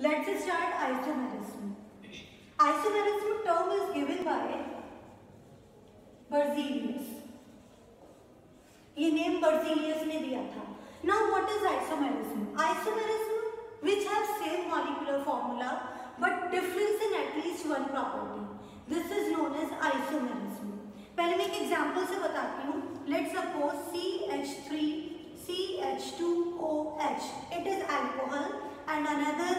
Let's start isomerism. Isomerism term is given by Berzelius. ये name Berzelius ने दिया था. Now what is isomerism? Isomerism which have same molecular formula but difference in at least one property. This is known as isomerism. पहले मैं एक example से बताती हूँ. Let's suppose CH3 CH2OH. It is alcohol and another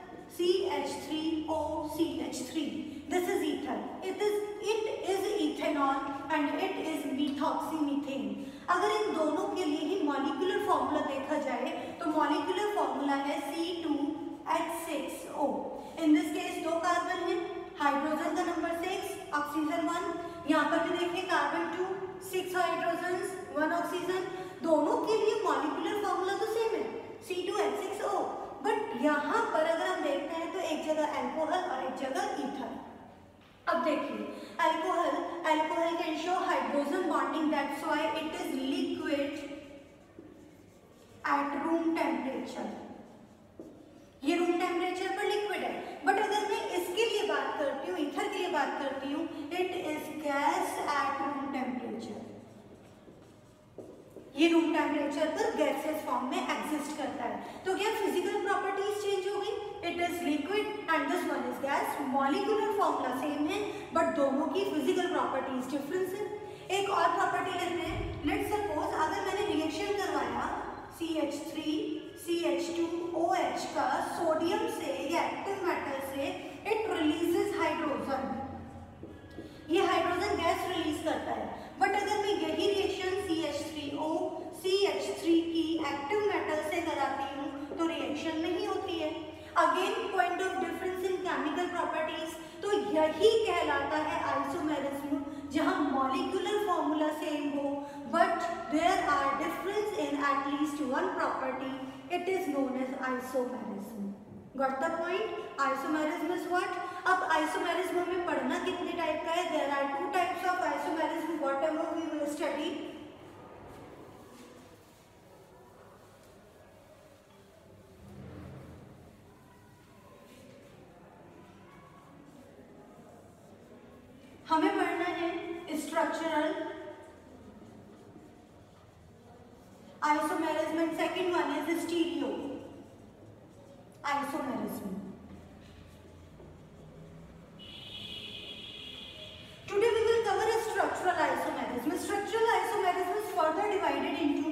CH3O CH3. This is ether. It is ethanol and it is methoxymethane. अगर इन दोनों के लिए ही मॉलिक्यूलर फॉर्मूला देखा जाए तो मॉलिक्यूलर फॉर्मूला है C2H6O. इन दिस केस दो कार्बन है, हाइड्रोजन का नंबर 6, ऑक्सीजन 1. यहाँ पर भी देखिए कार्बन 2, 6 हाइड्रोजन्स 1 ऑक्सीजन. दोनों के लिए मॉलिक्यूलर फॉर्मूला तो सेम है C2H6O. बट यहाँ पर अगर हम देखते हैं तो एक जगह अल्कोहल और एक जगह ईथर. अब देखिए alcohol can show hydrogen bonding, that's why it is liquid at room temperature. ये रूम टेम्परेचर पर लिक्विड है. बट अगर मैं इसके लिए बात करती हूँ, ईथर के लिए बात करती हूँ, it is gas at room temperature. ये रूम टेम्परेचर पर गैसेस फॉर्म में एग्जिस्ट करता है. तो क्या फिजिकल प्रॉपर्टीज चेंज हो गई? It is liquid and this one is gas. Molecular formula same है बट दोनों की फिजिकल प्रॉपर्टीज डिफरेंस है. एक और प्रॉपर्टी लेते हैं. लेट्स सपोज अगर मैंने रिएक्शन करवाया CH3 CH2OH का सोडियम से या एक्टिव मेटल से, इट रिलीजेस हाइड्रोजन. ये हाइड्रोजन गैस रिलीज करता है. बट अगर मैं यही रिएक्शन CH3O CH3 की एक्टिव मेटल से कराती हूँ तो रिएक्शन नहीं होती है. Again point of difference in chemical properties. तो यही कहलाता है आइसोमेरिज्म, जहाँ मॉलिक्यूलर फॉर्मूला सेम हो but there are difference in at least one property. It is known as isomerism. Got the point? Isomerism is what? अब isomerism में पढ़ना कितने टाइप का है? There are 2 types of isomerism whatever we will study. हमें पढ़ना है structural isomerism and second one is stereo isomerism. Today we will cover a structural isomerism. Structural isomerism is further divided into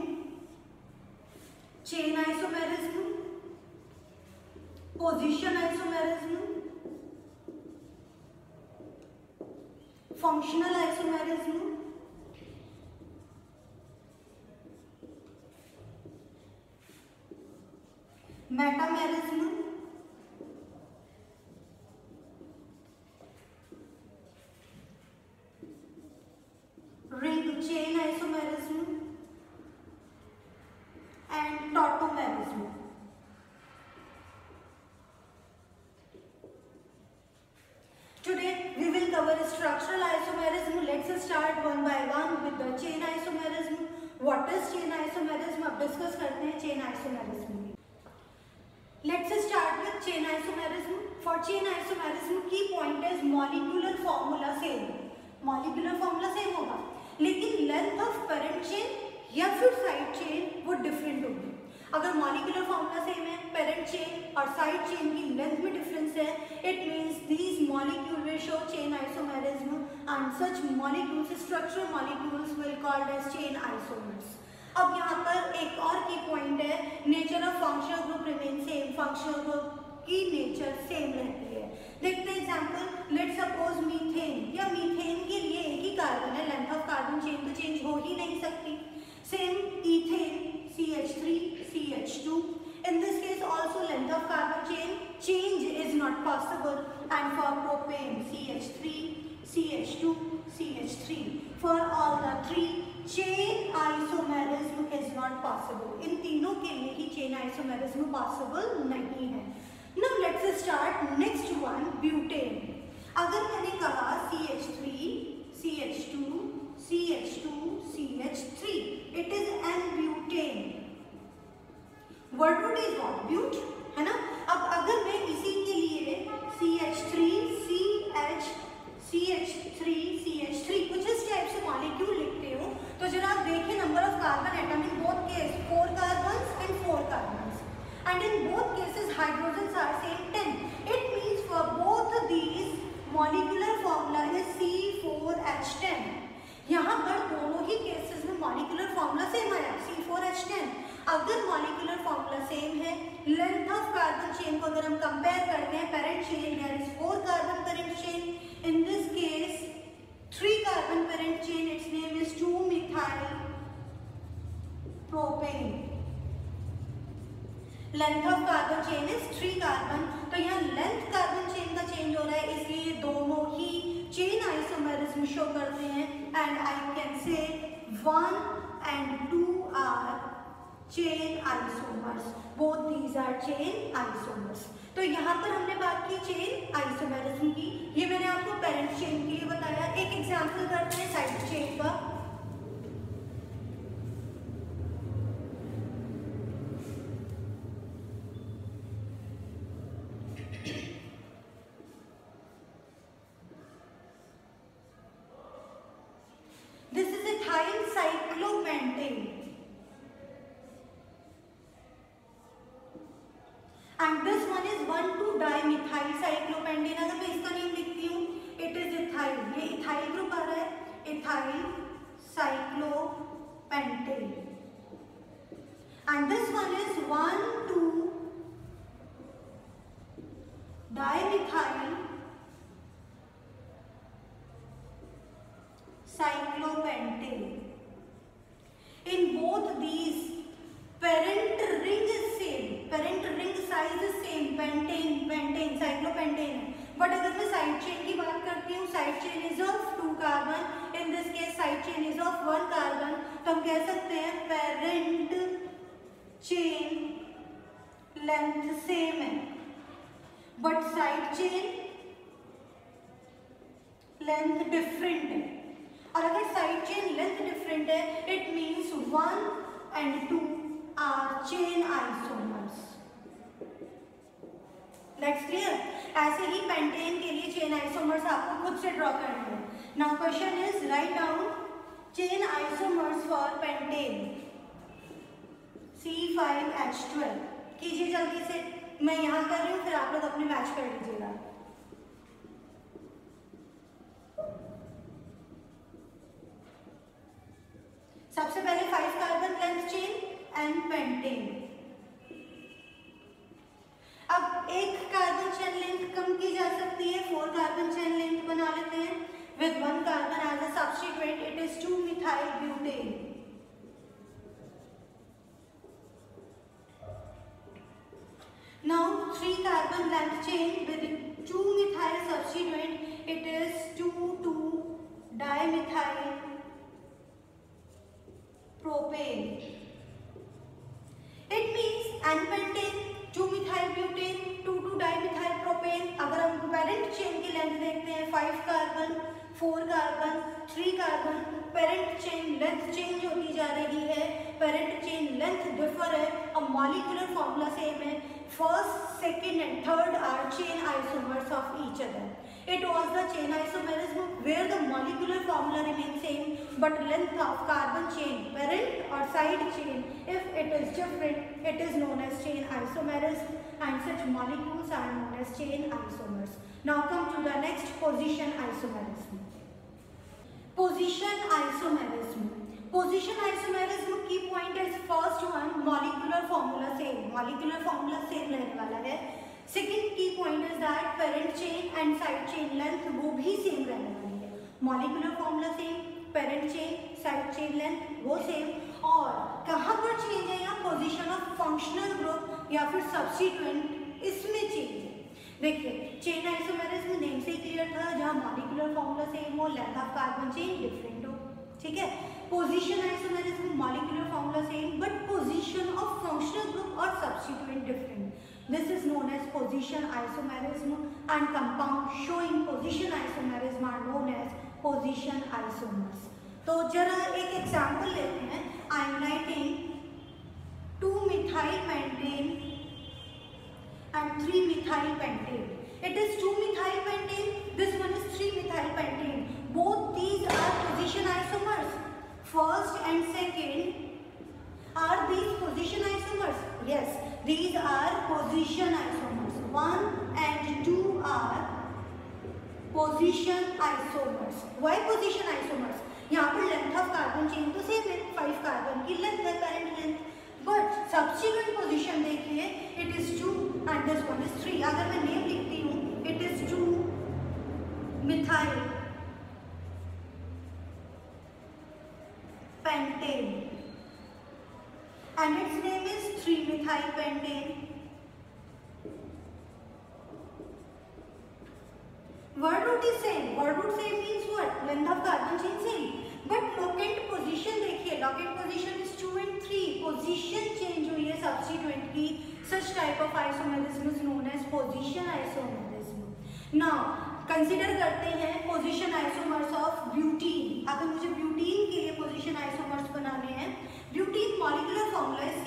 chain isomerism, position isomerism, functional isomerism, metamerism, ring chain isomerism and tautomerism. Today we will cover structural isomerism. Let's start one by one with the chain isomerism. What is chain isomerism? अब discuss करते हैं chain isomerism. Let's start with chain isomerism. For chain isomerism key point is molecular formula same. Molecular formula same होगा लेकिन length of parent chain या फिर side chain वो different होगी. अगर मॉलिक्यूलर फॉर्मूला सेम है, पेरेंट चेन और side chain की लेंथ में डिफरेंस है, it means these molecule will show chain isomerism and such molecules, structural molecules will called as chain isomers. अब यहाँ पर एक और की पॉइंट है, nature of functional group remain same. Functional group की नेचर सेम रहती है. देखते हैं एग्जांपल. Let's suppose methane. या मीथेन के लिए एक ही कार्बन है, लेंथ ऑफ कार्बन चेन तो चेंज हो ही नहीं सकती. Same ethane CH3 CH2. In this case also length of carbon chain change is not possible. And for propane CH3 CH2 CH3. For all the three chain isomerism is not possible. इन तीनों के लिए ही chain isomerism possible नहीं है. Now let's start next one, butane. अगर मैंने कहा CH3 CH2 CH2 CH3, it is an butane. Word root is what? But, है ना. अब अगर मैं इसी both cases hydrogens are same 10. It means for both these molecular formula is C4H10. यहाँ पर दोनों ही केसेस में मॉलिक्यूलर फॉर्मूला सेम आया C4H10. अगर मॉलिक्यूलर फॉर्मूला सेम है, लेंथ ऑफ कार्बन चेन को अगर हम कंपेयर करते हैं, parent chain there is 4 carbon parent chain, in this case 3 carbon parent chain, its name is 2-methyl propane. Length of carbon chain is 3 carbon. तो यहाँ length carbon chain का change हो रहा है, इसलिए दोनों ही चेन आइसोमेरिज्म शो करते हैं. एंड आई कैन से 1 and 2 are chain isomers. Both these are chain isomers. तो यहाँ पर हमने बात की चेन आइसोमेरिज्म की. ये मैंने आपको पेरेंट चेन के लिए बताया. एक एग्जांपल करते हैं साइड चेन का. This is ethyl cyclopentane. And this one is 1,2-dimethyl cyclopentane. अगर मैं इसका नेम लिखती हूँ, it is ethyl. ये ethyl ग्रुप आ रहा है, ethyl cyclopentane. And this one is 1,2-dimethyl cyclopentane. In both these, parent ring is same, parent ring size is same, pentane, cyclopentane है. But अगर मैं साइड चेन की बात करती हूँ, side chain is of 2 carbon, in this case side chain is of 1 carbon. तो हम कह सकते हैं पेरेंट चेन लेंथ सेम है, but side chain length different है. और अगर साइड चेन लेंथ डिफरेंट है, it means 1 and 2 are chain isomers. That's clear? ऐसे ही पेंटेन के लिए चेन आइसोमर्स आपको खुद से ड्रॉ करने हैं. Now question is write down chain isomers for pentane. C5H12 कीजिए जल्दी से. मैं यहाँ कर रही हूँ, फिर आप लोग अपने मैच कर लीजिएगा. सबसे पहले 5 carbon length chain and pentane. अब एक कार्बन चेन लेंथ कम की जा सकती है, 4 कार्बन चेन लेंथ बना लेते हैं. With 1 carbon as a substituent, it is 2-methyl butane. Now 3 carbon length chain with 2-methyl substituent, it is 2,2-dimethyl propane. It means n-pentane, 2-methyl butane, 2,2-dimethyl propane. अगर हम parent chain की length देखते हैं, 5 carbon, 4 carbon, 3 carbon, parent chain length change होती जा रही है, parent chain length differ है, और मॉलिक्यूलर फॉर्मूला सेम है. First, second and third are chain isomers of each other. It was the chain isomerism where the molecular formula remains same, but length of carbon chain, parent or side chain, if it is different, it is known as chain isomerism, and such molecules are known as chain isomers. Now come to the next, position isomerism. Position isomerism. Position isomerism की point is first one, molecular formula same. Molecular formula same रहने वाला है. Second key point is that parent chain and side chain length वो भी same रहने वाली है. Molecular formula same, parent chain, side chain length वो सेम. और कहाँ पर चेंज है? यहाँ पोजीशन ऑफ फंक्शनल ग्रुप या फिर सब्स्टिट्यूएंट, इसमें चेंज है. देखिए चेन आइसोमेरिज्म नेम से ही क्लियर था, जहाँ मॉलिक्यूलर फॉर्मूला सेम हो, length of carbon chain different हो. ठीक है. Position isomerism molecular formula same, but position of functional group और substituent different. This is known as position isomerism, and compounds showing position isomerism are known as position isomers. तो जरा एक example लेते हैं. I am writing 2-methyl pentane and 3-methyl pentane. It is 2-methyl pentane. This one is 3-methyl pentane. Both these are position isomers. First and second, are these position isomers? Yes. These are position isomers. 1 and 2 are position isomers. Why position isomers? यहाँ पर length of carbon chain तो same है, 5 carbon की length है, current length, but subsequent position देखिए, it is 2 and this one is 3. अगर मैं name लिखती हूँ, it is 2 methyl pentane and its name is 3-methyl pentane. Word root is same. Word root same means what? Length of carbon chain same. But locant position देखिए, locant position is 2 and 3. Position change हुई है subsequently. Such type of isomerism is known as position isomerism. Now consider करते हैं position isomers of butene. अगर मुझे butene के लिए position isomers बनाने हैं, ब्यूटीन मॉलिक्यूलर फॉर्मूला है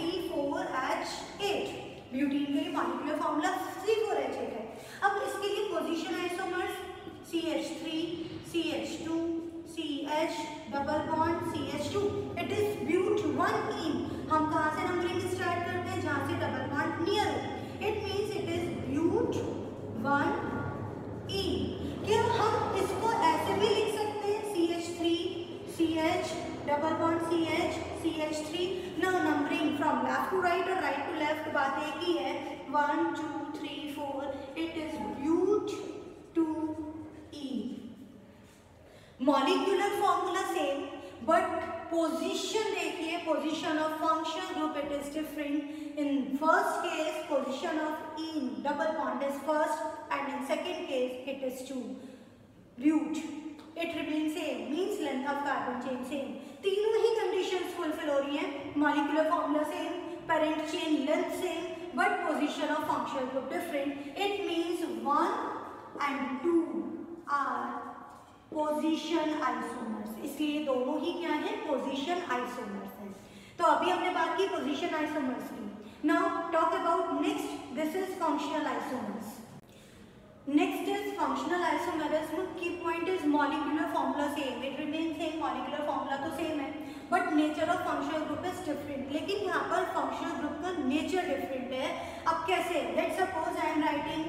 C4H8. ब्यूटीन के लिए मॉलिक्यूलर फॉर्मूला C4H8 है. अब इसके लिए position isomers CH3, CH2, CH double bond CH2. It is but 1-ene. हम कहाँ से नंबरिंग स्टार्ट करते हैं? जहाँ से डबल बॉन्ड नियर हो. It means it is but 1-ene. क्या हम इसको ऐसे भी लिख सकते हैं? CH3, CH double bond CH, CH3. Now numbering from left to right और राइट टू लेफ्ट बात एक ही है. 1 2 3 4. It is but 2-ene. Molecular formula same, but position देखिए, position of functional group it is different. In first case, position of ene double bond is first, and in second case it is 2. But it remains same, means length of carbon chain same. तीनों ही conditions fulfill हो रही हैं. Molecular formula same, parent chain length same, but position of functional group different. It means 1 and 2 are position isomers. इसलिए दोनों ही क्या है? Position isomers हैं. तो अभी हमने बात की position isomers की. Now talk about next. This is functional isomers. Next is functional isomerism. Key point is molecular formula same. It remains same. Molecular formula तो same है, but nature of functional group is different. लेकिन यहाँ पर functional group का nature different है. अब कैसे? Let's suppose I am writing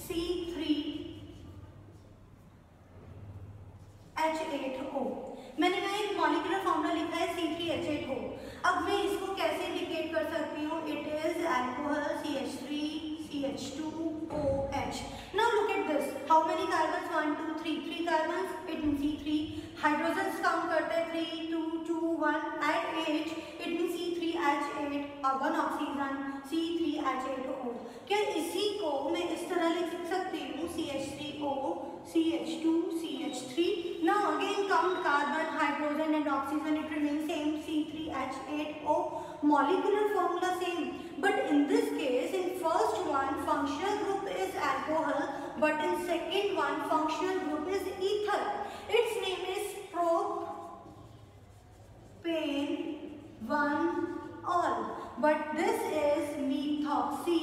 C3H8O. मैंने यहाँ एक मॉलिक्यूलर फॉर्मूला लिखा है C3H8O. अब मैं इसको कैसे इंडिकेट कर सकती हूँ? It is alcohol CH3 CH2OH. Now look at this. How many carbons? 1 2 3. 3 carbons, it means C3. Hydrogens count करते हैं 3 2 2 1 एट 8. इट मींस C3H8 और 1 ऑक्सीजन C3H8O. क्या इसी को मैं इस तरह लिख सकती हूँ? CH3O CH2 CH3. Now again count carbon, hydrogen and oxygen. It remains same C3H8O. Molecular formula same, but in this case, in first one functional group is alcohol, but in second one functional group is ether. Its name is propane 1-ol, but this is methoxy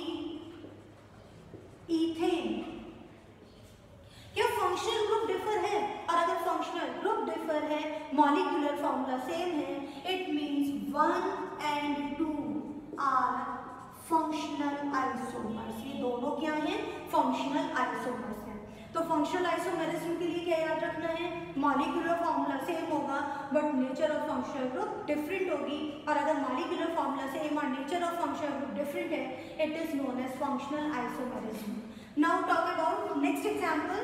ethane. क्या functional group differ है? और अगर functional group differ है, molecular formula same है, it means 1 and 2 are functional isomers. ये दोनों क्या हैं? फंक्शनल आइसोमर्स हैं. तो फंक्शनल आइसोमेरिज्म के लिए क्या याद रखना है? मॉलिक्यूलर फॉर्मूला सेम होगा, but nature of functional group different होगी. और अगर मॉलिक्यूलर फॉर्मूला सेम और nature of functional group different है, it is known as functional isomerism. Now talk about next example.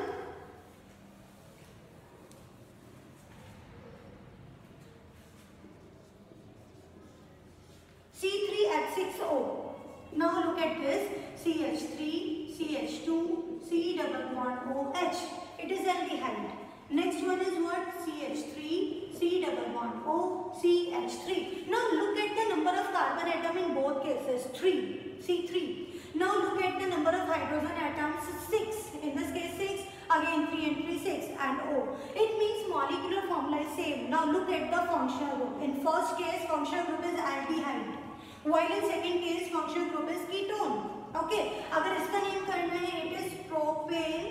C3H6O. Now look at this. CH3, CH2, C double bond OH. It is aldehyde. Next one is what? CH3, C double bond O, CH3. Now look at the number of carbon atom in both cases. 3. C3. Now look at the number of hydrogen atoms. 6. In this case 6. Again 3 and 3 6 and O. It means molecular formula is same. Now look at the functional group. In first case functional group is aldehyde, while in second case functional group is ketone. Okay. अगर इसका name करना है, it is propane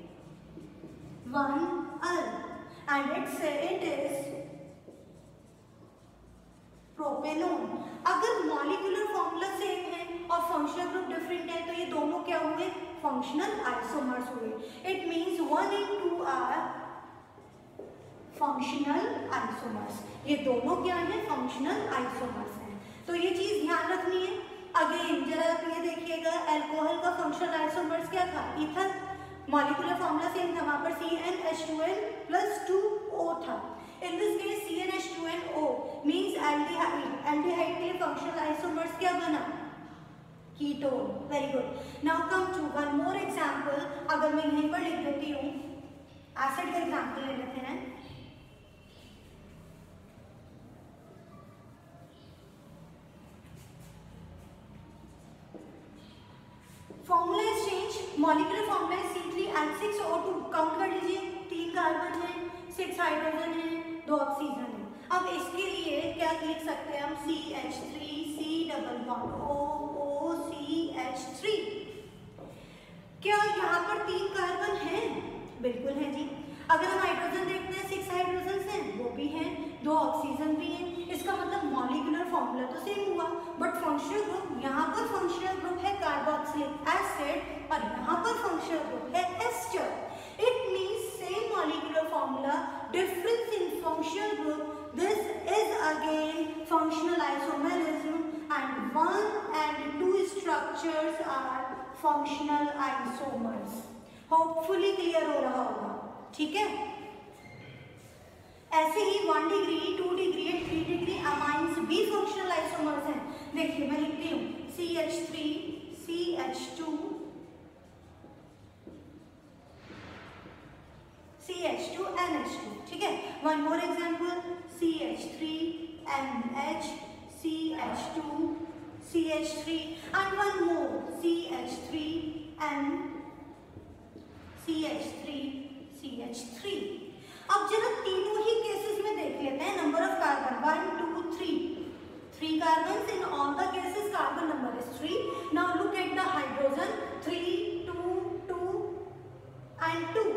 1-ol and it is propanone. अगर molecular formula same है और functional functional isomers हुए। It means 1 and 2 are functional isomers. ये दोनों क्या है? फंक्शनल आइसोमर्स हैं। तो ये चीज ध्यान रखनी है। अगेन जरा आप ये देखिएगा, अल्कोहल का फंक्शनल आइसोमर्स क्या था? ईथर। मॉलिक्यूलर फॉर्मूला सेम था, वहां पर CnH2n + 2O था। In this case CnH2nO means aldehyde। aldehyde के लिए फंक्शनल आइसोमर्स क्या बना? Ketone. Very good. Now come to one more example. अगर मैं यहीं पर लिख देती हूँ, एसिड का एग्जांपल ले लेते हैं। Formula is change. Molecular formula is C3H6O2। Count कर लीजिए, 3 कार्बन है, 6 हाइड्रोजन है, 2 ऑक्सीजन है। अब इसके लिए क्या लिख सकते हैं हम? CH3COOCH3। क्या यहाँ पर 3 कार्बन है? बिल्कुल है जी। अगर हम हाइड्रोजन देखते हैं, 6 हाइड्रोजन हैं, वो भी हैं, 2 ऑक्सीजन भी हैं। इसका मतलब मॉलिक्यूलर फॉर्मूला तो सेम हुआ, बट फंक्शनल ग्रुप, यहाँ पर फंक्शनल ग्रुप है कार्बोक्सिलिक एसिड और यहाँ पर फंक्शनल ग्रुप है ester. It means same molecular formula, difference in functional group. This is again functional isomerism, and 1 and 2 structures are functional isomers. Hopefully clear हो रहा होगा, ठीक है? ऐसे ही 1 डिग्री, 2 डिग्री और 3 डिग्री अमाइंस भी फंक्शनल आइसोमर्स हैं। देखिए मैं लिखती हूँ CH3 CH2 CH2 NH2, ठीक है? One more example, CH3 NH CH2 CH3 and one more CH3 N CH3 CH3। अब जरा तीनों ही केसेस में देख लेते हैं number of carbon, 1 2 3, 3 carbon in all the cases, carbon number is 3। Now look at the hydrogen, 3 2 2 and 2,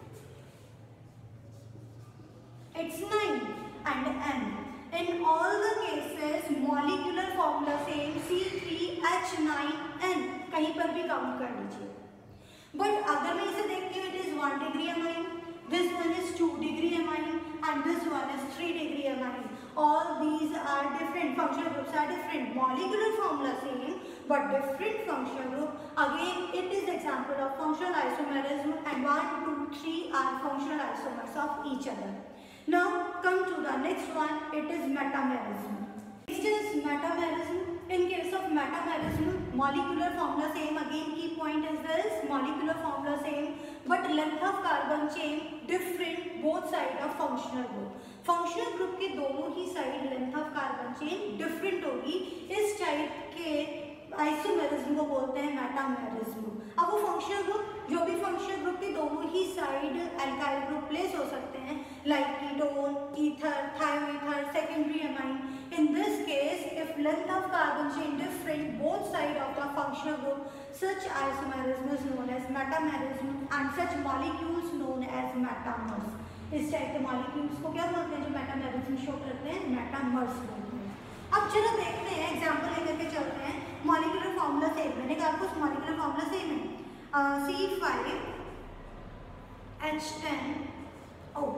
it's 9 and N। in all the cases molecular formula same C3H9N, कहीं पर भी काउंट कर लीजिए। बट अगर मैं इसे देखती हूँ, it is 1 degree amine, this one is 2 degree amine and this one is 3 degree amine. All these are different, functional groups are different, molecular formula same but different functional group. Again it is example of functional isomerism, and 1 2 3 are functional isomers of each other. Now come to the next one, it is metamerism. Next is metamerism. In case of metamerism, molecular formula same, again key point is this, molecular formula same but length of carbon chain different, both side of functional group। functional group के दोनों ही side length of carbon chain different होगी। इस type के isomerism को बोलते हैं metamerism. अब वो फंक्शनल ग्रुप, जो भी फंक्शनल ग्रुप के दोनों ही साइड अल्काइल ग्रुप प्लेस हो सकते हैं, like ketone, ether, thioether, secondary amine. In this case, if length of carbon chain different, both side of the functional group, such isomerism is known as metamerism, and such molecules known as metamers। इस type के molecules को क्या बोलते हैं जो metamerism show करते हैं? Metamers बोलते हैं। अब चलो देखते हैं, एग्जांपल लेकर के चलते हैं। मॉलिक्यूलर फॉर्मूला सेम, मैंने कहा आपको मॉलिक्यूलर फॉर्मूला सेम है, C5H10O।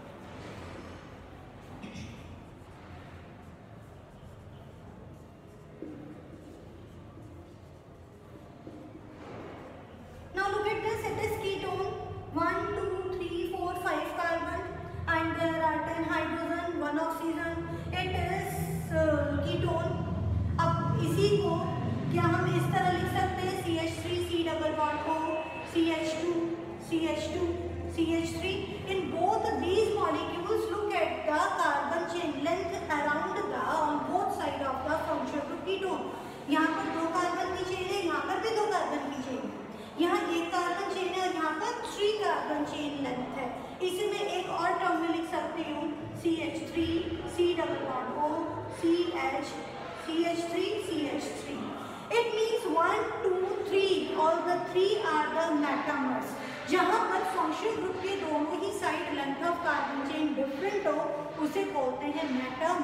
Now look at this, it is ketone, 1 2 3 4 5 carbon and there are 10 hydrogen, 1 oxygen, it is ketone। अब इसी को क्या हम इस तरह लिख सकते हैं? CH3 C double bond O, CH2 CH2 CH3। in both these molecules look at the carbon chain length around the on both side of the functional group ketone। यहाँ पर 2 कार्बन की चेन है, यहाँ पर भी 2 कार्बन की chain है, यहाँ 1 कार्बन चेन है और यहाँ पर 3 कार्बन चेन लेंथ है। इसे मैं एक और टर्म में लिख सकती हूँ, CH3 C double bond O CH CH3 CH3। It means 1 2 3, all the 3 are the metamers। जहाँ पर फंक्शनल ग्रुप के दोनों ही side length of carbon chain different हो, उसे बोलते हैं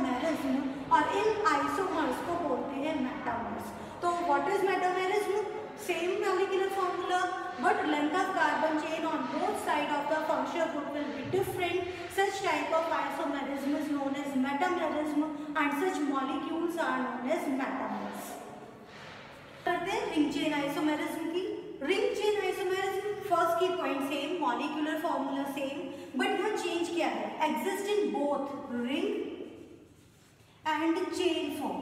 मेटामेरिज्म, और इन आइसोमर्स को बोलते हैं मेटामर्स। तो what is metamerism? same molecular formula, but length of carbon chain on both sides of the functional group will be different. Such type of isomerism is known as metamerism, and such molecules are known as metamers. करते हैं ring chain isomerism की. Ring chain isomerism first की point same, molecular formula same, but यहाँ change क्या है? Exist in both ring and chain form.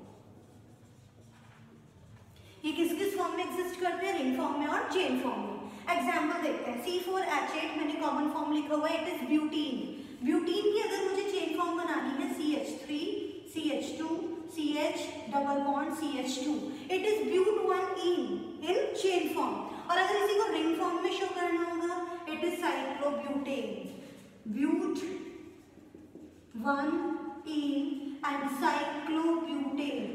ये किस किस फॉर्म में एग्जिस्ट करते हैं? रिंग फॉर्म में और चेन फॉर्म में. एग्जाम्पल देखते हैं. C4H8 मैंने कॉमन फॉर्म लिखा हुआ है, इट इज ब्यूटीन. ब्यूटीन की अगर मुझे चेन फॉर्म बनानी है CH3 CH2 CH double bond CH2, it is but one ene in chain form. और अगर इसी को रिंग फॉर्म में शो करना होगा, it is cyclobutane, but one ene and cyclobutane.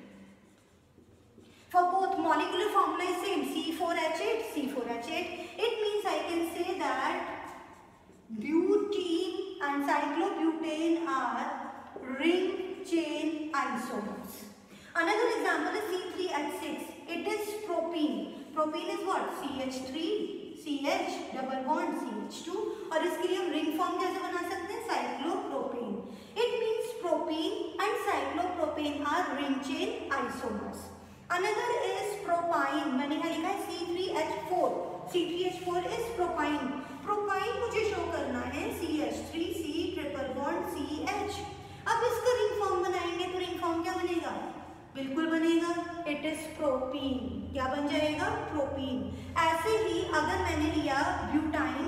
For both molecular formula is same, C4H8 C4H8. It means I can say that butene and cyclobutane are ring chain isomers. Another example is C3H6. It is propene. Propene is what? CH3 CH double bond CH2. और इसके लिए हम ring form कैसे बना सकते हैं? Cyclopropane. It means propene and cyclopropane are ring chain isomers. Another is propine. मैंने यहाँ लिखा है C3H4. C3H4 is propine. Propine मुझे शो करना है CH3 C triple bond CH. अब इसका रिंग फॉर्म बनाएंगे तो रिंग फॉर्म क्या बनेगा? बिल्कुल बनेगा, इट इज प्रोपीन. क्या बन जाएगा? प्रोपीन. ऐसे ही अगर मैंने लिया ब्यूटाइन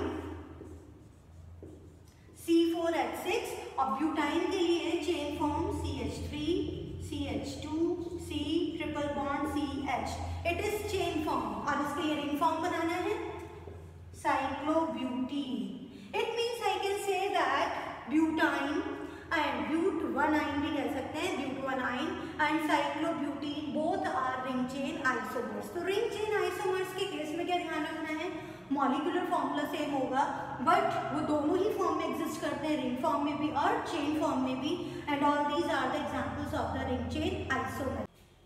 C4H6 और ब्यूटाइन के लिए chain form CH3 CH2 C triple bond CH, it is chain form. और इसके लिए रिंग फॉर्म बनाना है cyclobutene. It means I can say that butyne and but one yne भी कह सकते हैं, but one yne and cyclobutene both are ring chain isomers. तो रिंग चेन आइसोमर्स के केस में क्या ध्यान रखना है? मॉलिक्यूलर फॉर्मूला सेम होगा, बट वो दोनों ही फॉर्म में एग्जिस्ट करते हैं, रिंग फॉर्म में भी और चेन फॉर्म में भी. And all these are the examples of the ring chain isomer.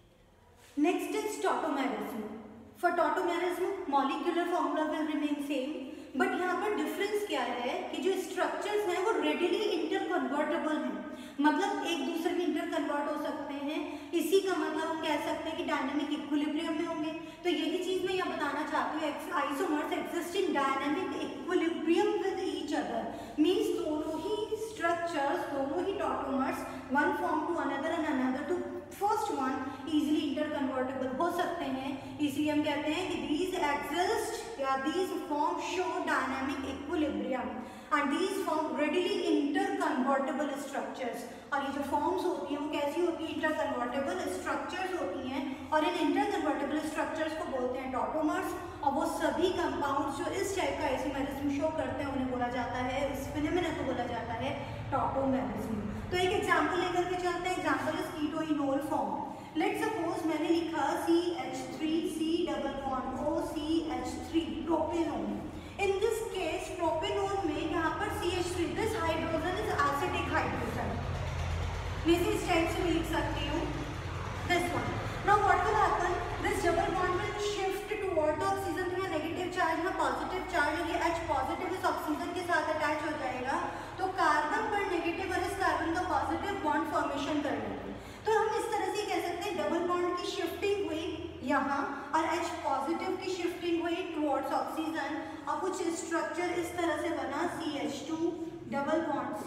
Next is tautomerism. For tautomerism molecular formula will remain same, but यहाँ पर डिफरेंस क्या है कि जो स्ट्रक्चर्स हैं वो रेडिली इंटर कन्वर्टेबल हैं. मतलब एक दूसरे में इंटर कन्वर्ट हो सकते हैं. इसी का मतलब हम कह सकते हैं कि डायनामिक इक्विलिब्रियम में होंगे. तो यही चीज मैं यहाँ बताना चाहती हूँ. Isomers exist in dynamic equilibrium with each other. Means दोनों ही स्ट्रक्चर्स, दोनों ही tautomers one form to another and another to first one easily interconvertible हो सकते हैं. इसलिए हम कहते हैं कि these exist या these form show dynamic equilibrium and these form readily interconvertible structures. और ये जो फॉर्म्स होती हैं वो कैसी होती है? इंटरकन्वर्टेबल स्ट्रक्चर्स होती हैं. और इन इंटरकन्वर्टेबल स्ट्रक्चर्स को बोलते हैं टॉटोमर्स. और वो सभी कंपाउंड्स जो इस टाइप का आइसोमेरिज्म शो करते हैं उन्हें बोला जाता है, इस फिनोमेना को बोला जाता है टॉटोमेरिज्म. तो एक एग्जांपल लेकर के चलते हैं. Example is keto enol form. Let suppose मैंने लिखा CH3 C double bond OCH3 propanone. In this case propanone में यहाँ पर CH3, this hydrogen is acidic hydrogen. मैं इस टाइप से भी लिख सकती हूँ this one. Now what will happen? This double bond will shift toward the oxygen. तो यहाँ नेगेटिव चार्ज में पॉजिटिव चार्ज, और ये H पॉजिटिव इस ऑक्सीजन के साथ अटैच हो जाएगा. तो कार्बन पर नेगेटिव और इस कार्बन का पॉजिटिव बॉन्ड फॉर्मेशन कर लेंगे. तो हम इस तरह से कह सकते हैं डबल बॉन्ड की शिफ्टिंग हुई यहाँ और H पॉजिटिव की शिफ्टिंग हुई टुवर्ड्स ऑक्सीजन. और कुछ स्ट्रक्चर इस तरह से बना CH2 double bond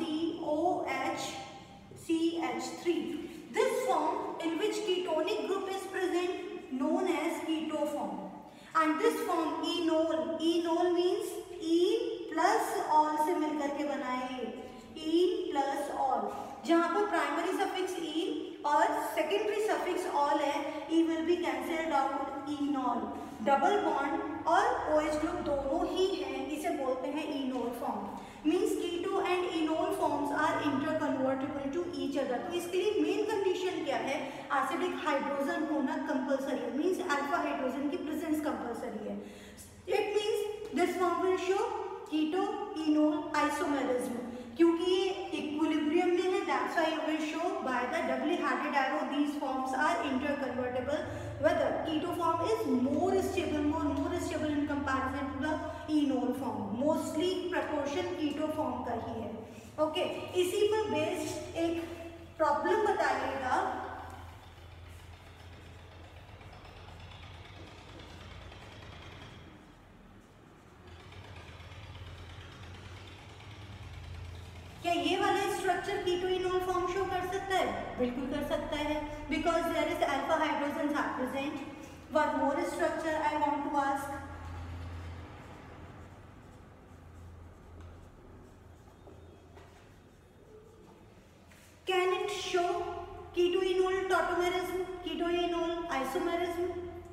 COH CH3. This form in which ketonic group is present known as keto form. And this form enol, enol means ene plus all से मिलकर के बनाए, ene plus all. जहाँ पर प्राइमरी सफिक्स ene और secondary suffix all है, e will be cancelled out, enol. Double bond और OH group दोनों ही हैं, इसे बोलते हैं enol form. Means keto and enol forms are interconvertible to each other. तो इसके लिए मेन कंडीशन क्या है? एसिडिक हाइड्रोजन होना कंपलसरी है. मीन्स अल्फा हाइड्रोजन की प्रेजेंस कंपलसरी है. It means this form will show keto enol isomerism. क्योंकि ये इक्विलिब्रियम में है, that's why you will show by the doubly headed arrow these forms are interconvertible, whether keto form is more stable in comparison to the enol form. Mostly proportion keto form का ही है. Okay, इसी पर based एक problem बताइएगा. क्या ये वाला structure keto enol form show कर सकता है? बिल्कुल कर सकता है, because there is alpha hydrogen are present. One more structure I want to ask, can it show keto enol tautomerism, keto enol isomerism?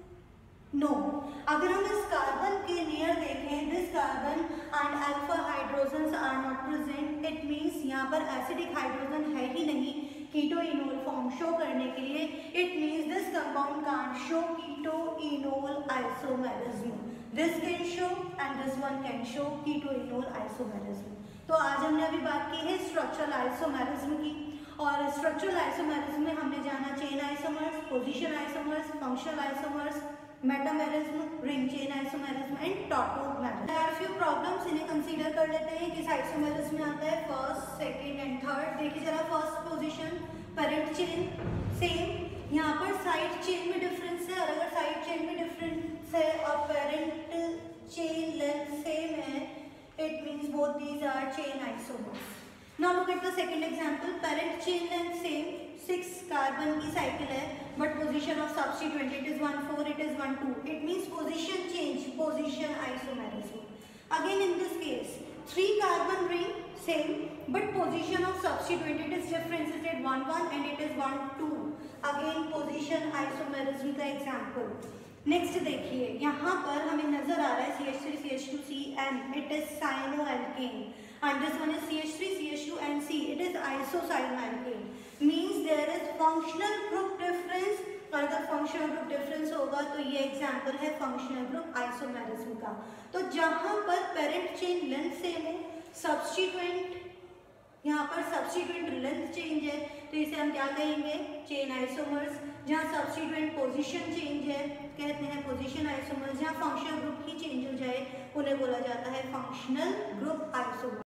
No. अगर हम इस कार्बन के नियर देखें, this carbon and alpha hydrogens are not present, it means यहाँ पर acidic hydrogen है ही नहीं कीटो enol form show करने के लिए. It means this compound can't show keto enol isomerism. This can show and this one can show keto enol isomerism. तो आज हमने अभी बात की है स्ट्रक्चरल आइसोमेरिज्म की, और स्ट्रक्चरल आइसोमेरिज्म में हमने जाना chain isomers, position isomers, functional isomers, metamerism, ring chain isomerism and tautomerism. There are few problems, इन्हें कंसीडर कर लेते हैं किस आइसोमेरिज्म में आता है. First, second and third. देखिए जरा, first position parent chain same, यहाँ पर साइड चेन में डिफरेंस है, और अगर साइड चेन में डिफरेंस है और पेरेंट चेन लेंथ सेम है, it means both these are chain isomers. Now look at the second example. Parent chain length same, 6 carbon की साइकिल है, but position of substituent it is 1 4, it is 1 2. It means position change, position isomerism. Again in this case 3 carbon ring same, but position of substituent it is differentiated 1 1 and it is 1 2. Again position isomerism का example. Next देखिए, यहाँ पर हमें नजर आ रहा है CH3 CH2CN, it is cyanoalkane, and this one is CH3 CH2 and C, it is isocyanoalkane. Means there is functional group difference, और अगर फंक्शनल ग्रुप डिफरेंस होगा तो ये एग्जांपल है फंक्शनल ग्रुप आइसोमेरिज्म का. तो जहाँ पर पेरेंट चेन लेंथ सेम है, सब्स्टिट्यूएंट यहाँ पर सब्स्टिट्यूएंट लेंथ चेंज है, तो इसे हम क्या कहेंगे? Chain isomers. जहाँ सब्स्टिट्यूएंट पोजीशन चेंज है कहते हैं पोजीशन आइसोमर्स. जहाँ फंक्शनल ग्रुप ही चेंज हो जाए उन्हें बोला जाता है फंक्शनल ग्रुप आइसोमर्स.